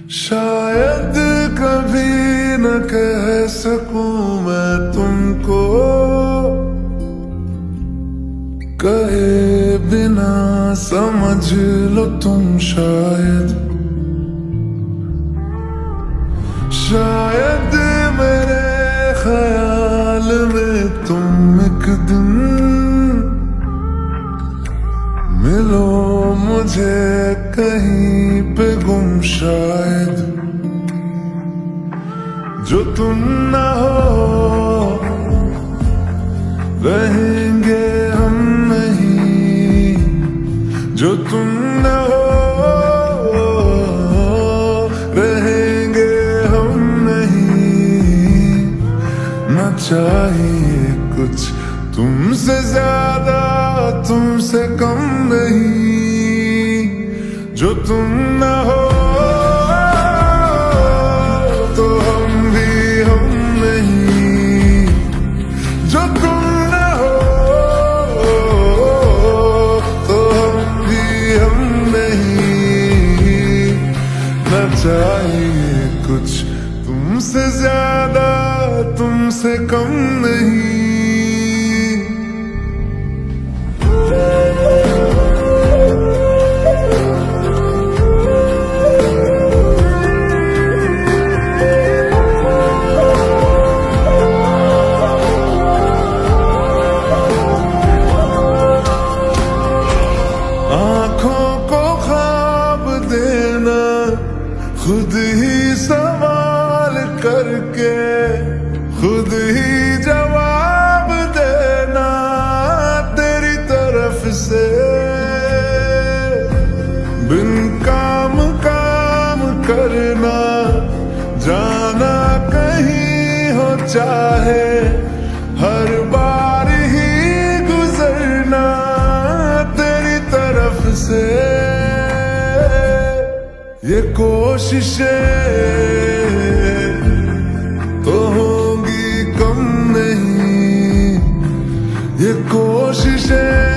शायद कभी न कह सकूं मैं तुमको, कहे बिना समझ लो तुम शायद। शायद मेरे ख्याल में तुम एक दिन मिलो मुझे कहीं पे गुम शायद। जो तुम न हो रहेंगे हम नहीं, जो तुम न हो रहेंगे हम नहीं। न चाहिए कुछ तुमसे ज्यादा तुमसे कम नहीं। जो तुम न हो तो हम भी हम नहीं, जो तुम न हो तो हम भी हम नहीं। न चाहिए कुछ तुमसे ज्यादा तुमसे कम नहीं। आँखों को ख्वाब देना खुद ही सवाल करके, खुद ही जवाब देना तेरी तरफ से। बिन काम काम करना, जाना कहीं हो चाहे, हर बार ही गुजरना तेरी तरफ से। ये कोशिशें तो होंगी कम नहीं, ये कोशिशें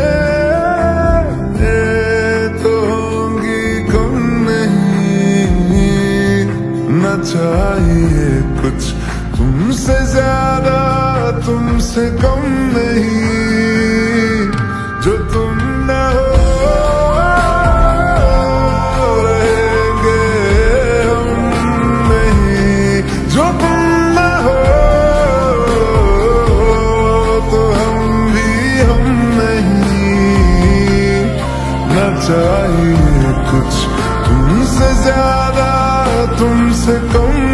तो होंगी कम नहीं। न चाहिए कुछ तुमसे ज्यादा तुमसे कम नहीं। जो तुम न हो रहेंगे हम नहीं, जो तुम न हो तो हम भी हम नहीं। न चाहिए कुछ तुमसे ज्यादा तुमसे कम